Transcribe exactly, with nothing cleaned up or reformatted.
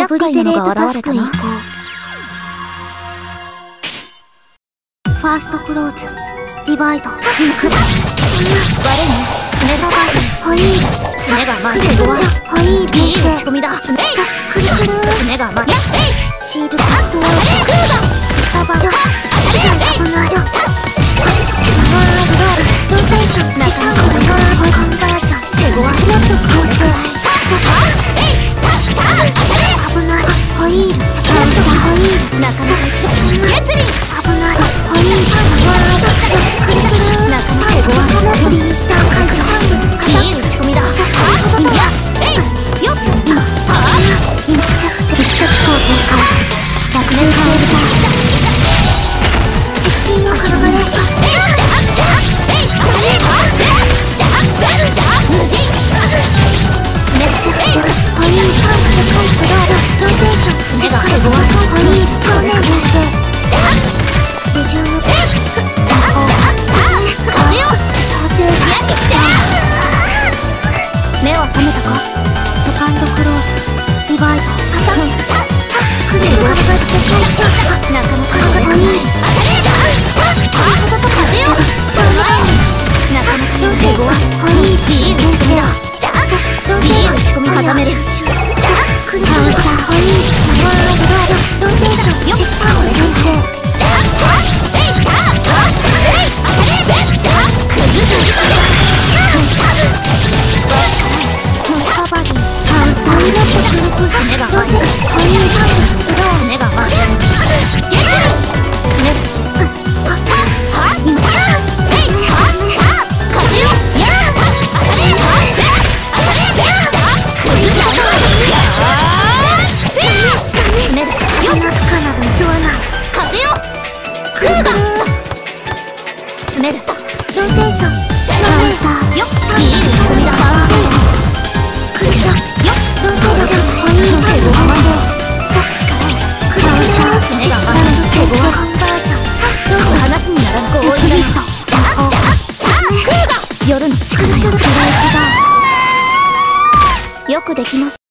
厄介なのが現れたな。 ファーストクローズディバイドピンクだ。 我に爪がバイホイール爪が前クルはホイールいい打先生ち込みだ。爪いクルクル爪が前シールチャットをサバが危ないよ。スマールロールローテーションなかなかのコンバージョンすごいもっと構成危ないホイールカウンターホイールなかなか月輪危ないホイールクルクルなかなか手強フリースター会長いい打ち込みだ。いやえいよっシェフセ力作工展開逆転セールだ。接近を絡まれホイールパンクとカイプロードローテーション世界ゴアホイール少年編成二重の天候想定目は覚めたか。 セカンドクローズディバイドクレーが上がってカイプなかなかホイール風よ少年なかなかローテーションホイールいい打ち込みだ。 ローテーションいい打ち込み固める。 クルカウンターホイールシャワーロードローテーションセッターを編成カバディカウンターイラッとクルクル爪がローテホイールパンクブロー爪が前爪は今えいは風よ爪だよナフカナブドアナ風よクーガ爪だローテーションカウンターよいい打ち込みだ。 クルカよローテーションホイールパンク編成どっちからクルカウンター爪が前ランドステージコンバージョンロー話にならん合意だよ。 シャッジャッ夜の力よクルクルクライクだよくできます。